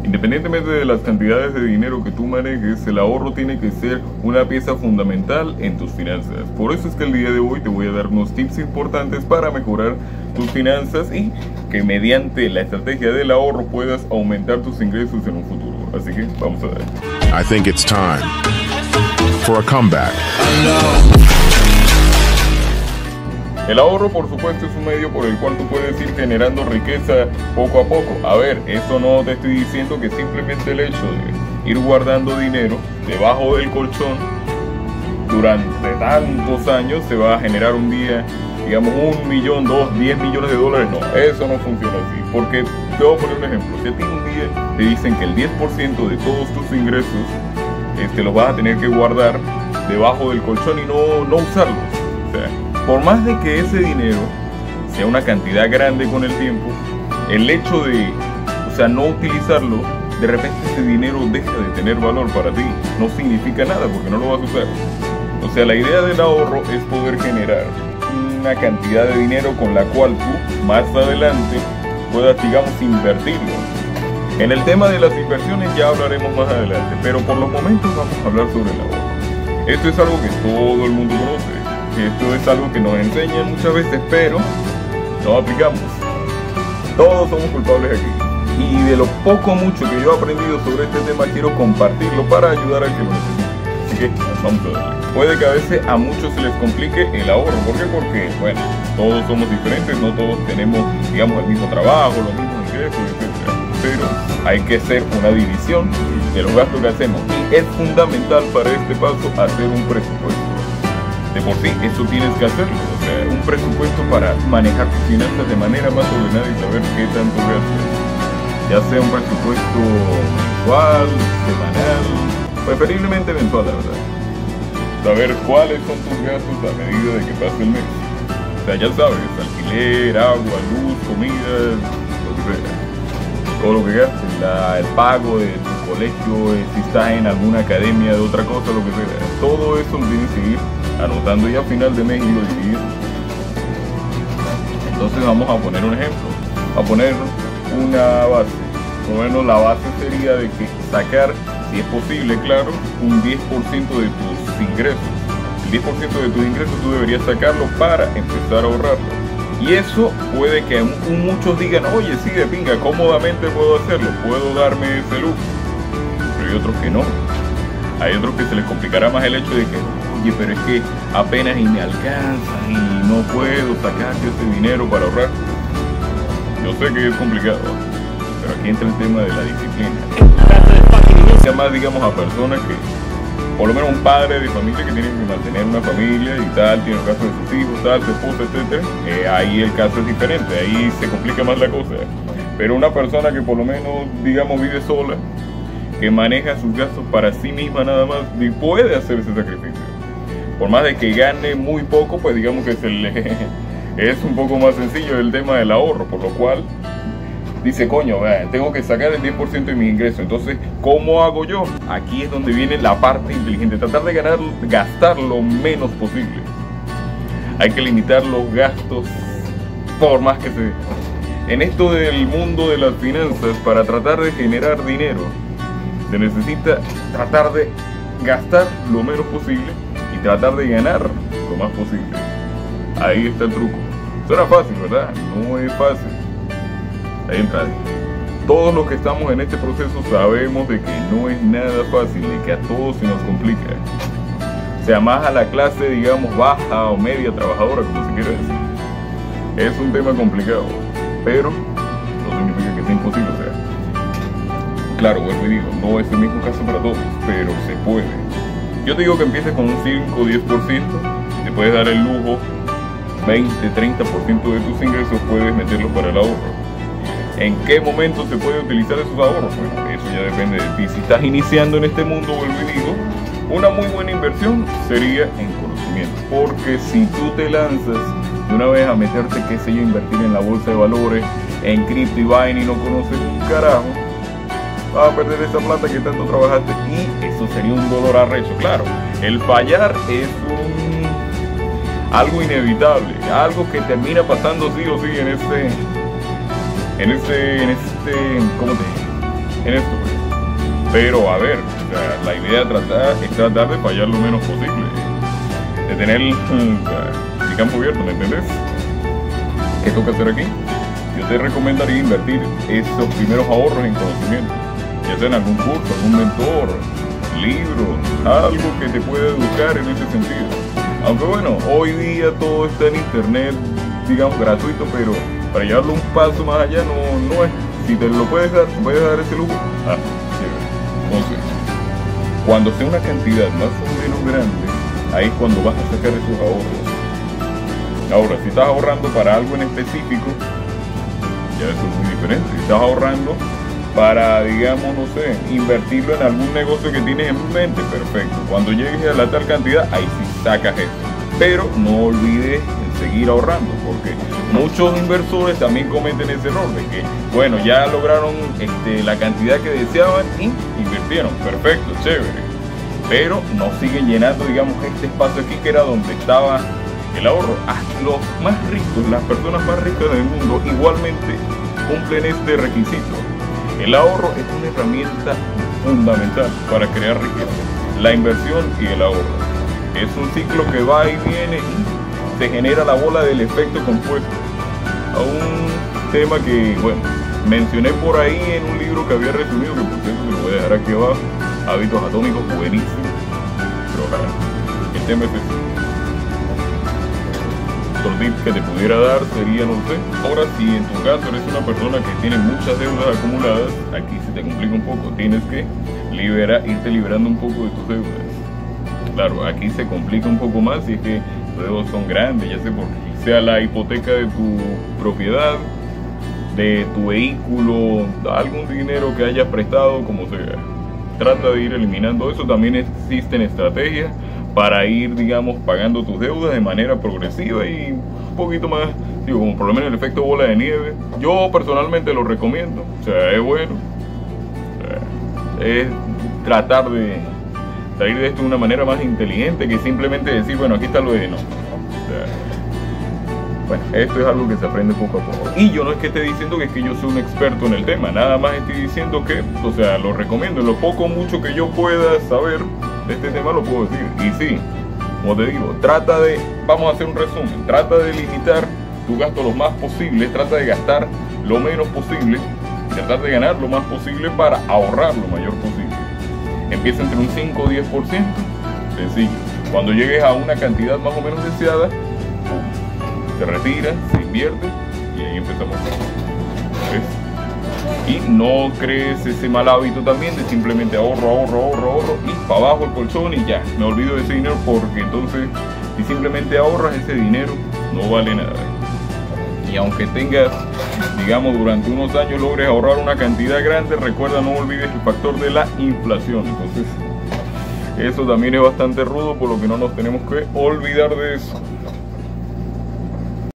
Independientemente de las cantidades de dinero que tú manejes, el ahorro tiene que ser una pieza fundamental en tus finanzas. Por eso es que el día de hoy te voy a dar unos tips importantes para mejorar tus finanzas y que mediante la estrategia del ahorro puedas aumentar tus ingresos en un futuro. Así que vamos a ver. I think it's time for a comeback. El ahorro, por supuesto, es un medio por el cual tú puedes ir generando riqueza poco a poco. A ver, eso no te estoy diciendo que simplemente el hecho de ir guardando dinero debajo del colchón durante tantos años se va a generar un día, digamos, 1 millón, 2, 10 millones de dólares. No, eso no funciona así. Porque te voy a poner un ejemplo. Si a ti un día te dicen que el 10% de todos tus ingresos los vas a tener que guardar debajo del colchón y no usarlos. O sea, por más de que ese dinero sea una cantidad grande con el tiempo, el hecho de, no utilizarlo, de repente ese dinero deja de tener valor para ti. No significa nada porque no lo vas a usar. O sea, la idea del ahorro es poder generar una cantidad de dinero con la cual tú más adelante puedas, digamos, invertirlo. En el tema de las inversiones ya hablaremos más adelante, pero por los momentos vamos a hablar sobre el ahorro. Esto es algo que todo el mundo conoce. Esto es algo que nos enseñan muchas veces, pero no aplicamos. Todos somos culpables aquí. Y de lo poco o mucho que yo he aprendido sobre este tema, quiero compartirlo para ayudar al que lo necesite. Así que vamos a darle. Puede que a veces a muchos se les complique el ahorro. ¿Por qué? Porque, bueno, todos somos diferentes, no todos tenemos, digamos, el mismo trabajo, los mismos ingresos, etc. Pero hay que hacer una división de los gastos que hacemos. Y es fundamental para este paso hacer un presupuesto. De por sí, eso tienes que hacerlo, o sea, un presupuesto para manejar tus finanzas de manera más ordenada y saber qué tanto gastas. Ya sea un presupuesto mensual, semanal, preferiblemente mensual, la verdad. Saber cuáles son tus gastos a medida de que pase el mes. O sea, ya sabes, alquiler, agua, luz, comida, lo que sea. Todo lo que gastes, el pago de tu colegio, si estás en alguna academia de otra cosa, lo que sea. Todo eso lo tienes que ir anotando y a final de mes lo dividir. Entonces vamos a poner un ejemplo, a poner una base. Por lo menos la base sería de que sacar, si es posible, claro, un 10% de tus ingresos. El 10% de tus ingresos tú deberías sacarlo para empezar a ahorrarlo. Y eso puede que muchos digan, oye, sí, de pinga, cómodamente puedo hacerlo, puedo darme ese lujo. Pero hay otros que no. Hay otros que se les complicará más el hecho de que, oye, pero es que apenas y me alcanza y no puedo sacar ese dinero para ahorrar. Yo sé que es complicado, pero aquí entra el tema de la disciplina. Más, digamos, a personas que, por lo menos un padre de familia que tiene que mantener una familia y tal, tiene el caso de sus hijos, tal, su esposa, etc. Ahí el caso es diferente, ahí se complica más la cosa. Pero una persona que por lo menos, digamos, vive sola, que maneja sus gastos para sí misma nada más, y puede hacer ese sacrificio. Por más de que gane muy poco, pues digamos que es un poco más sencillo el tema del ahorro, por lo cual dice, coño, tengo que sacar el 10% de mi ingreso. Entonces, ¿cómo hago yo? Aquí es donde viene la parte inteligente, tratar de gastar lo menos posible. Hay que limitar los gastos por más que se... En esto del mundo de las finanzas, para tratar de generar dinero, se necesita tratar de gastar lo menos posible y tratar de ganar lo más posible. Ahí está el truco. Suena fácil, ¿verdad? No es fácil. Ahí entra. Todos los que estamos en este proceso sabemos de que no es nada fácil, de que a todos se nos complica. O sea, más a la clase, digamos, baja o media trabajadora, como se quiera decir. Es un tema complicado, pero no significa que sea imposible. O sea, claro, vuelvo y digo, no es el mismo caso para todos, pero se puede. Yo te digo que empieces con un 5 o 10%, te puedes dar el lujo, 20, 30% de tus ingresos puedes meterlos para el ahorro. ¿En qué momento se puede utilizar esos ahorros? Bueno, eso ya depende de ti. Si estás iniciando en este mundo, vuelvo y digo, una muy buena inversión sería en conocimiento. Porque si tú te lanzas de una vez a meterte, qué sé yo, invertir en la bolsa de valores, en cripto y vaina y no conoces un carajo, vas a perder esa plata que tanto trabajaste y eso sería un dolor arrecho. Claro, el fallar es algo inevitable, algo que termina pasando sí o sí ¿cómo te digo? en esto. Pero a ver, o sea, la idea es tratar de fallar lo menos posible, de tener el campo abierto, ¿me entendés? ¿Qué toca hacer aquí? Yo te recomendaría invertir esos primeros ahorros en conocimiento, ya sea en algún curso, algún mentor, libro, algo que te pueda educar en ese sentido. Aunque bueno, hoy día todo está en internet, digamos gratuito, pero para llevarlo un paso más allá no es. Si te lo puedes dar ese lujo, chévere. Entonces, cuando sea una cantidad más o menos grande, ahí es cuando vas a sacar esos ahorros. Ahora, si estás ahorrando para algo en específico, ya eso es muy diferente. Si estás ahorrando para, digamos, no sé, invertirlo en algún negocio que tienes en mente, perfecto. Cuando llegues a la tal cantidad, ahí sí sacas eso. Pero no olvides seguir ahorrando, porque muchos inversores también cometen ese error de que, bueno, ya lograron la cantidad que deseaban y invirtieron, perfecto, chévere, pero no siguen llenando, digamos, este espacio aquí que era donde estaba el ahorro. Los más ricos, las personas más ricas del mundo igualmente cumplen este requisito. El ahorro es una herramienta fundamental para crear riqueza, la inversión y el ahorro. Es un ciclo que va y viene y se genera la bola del efecto compuesto. A un tema que, bueno, mencioné por ahí en un libro que había resumido, que por cierto lo voy a dejar aquí abajo, Hábitos Atómicos, buenísimo. Pero ojalá, el tema es ese. Otro tip que te pudiera dar sería, no sé, ahora si en tu caso eres una persona que tiene muchas deudas acumuladas, aquí se te complica un poco, tienes que irte liberando un poco de tus deudas. Claro, aquí se complica un poco más si es que tus deudas son grandes, ya sea la hipoteca de tu propiedad, de tu vehículo, algún dinero que hayas prestado, como sea. Trata de ir eliminando eso. También existen estrategias para ir, digamos, pagando tus deudas de manera progresiva y un poquito más, digo, como por lo menos el efecto bola de nieve. Yo personalmente lo recomiendo, o sea, es bueno. O sea, es tratar de salir de esto de una manera más inteligente que simplemente decir, bueno, aquí está lo de no. O sea, bueno, esto es algo que se aprende poco a poco. Y yo no es que esté diciendo que yo soy un experto en el tema, nada más estoy diciendo que, o sea, lo recomiendo. Lo poco o mucho que yo pueda saber de este tema lo puedo decir. Y sí, como te digo, vamos a hacer un resumen, trata de limitar tu gasto lo más posible, trata de gastar lo menos posible, tratar de ganar lo más posible para ahorrar lo mayor posible. Empieza entre un 5 o 10%, sencillo. Cuando llegues a una cantidad más o menos deseada, se retira, se invierte y ahí empezamos. ¿Ves? Y no crees ese mal hábito también de simplemente ahorro y para abajo el colchón y ya, me olvido de ese dinero, porque entonces si simplemente ahorras ese dinero no vale nada. Y aunque tengas, digamos, durante unos años logres ahorrar una cantidad grande, recuerda, no olvides el factor de la inflación. Entonces eso también es bastante rudo, por lo que no nos tenemos que olvidar de eso.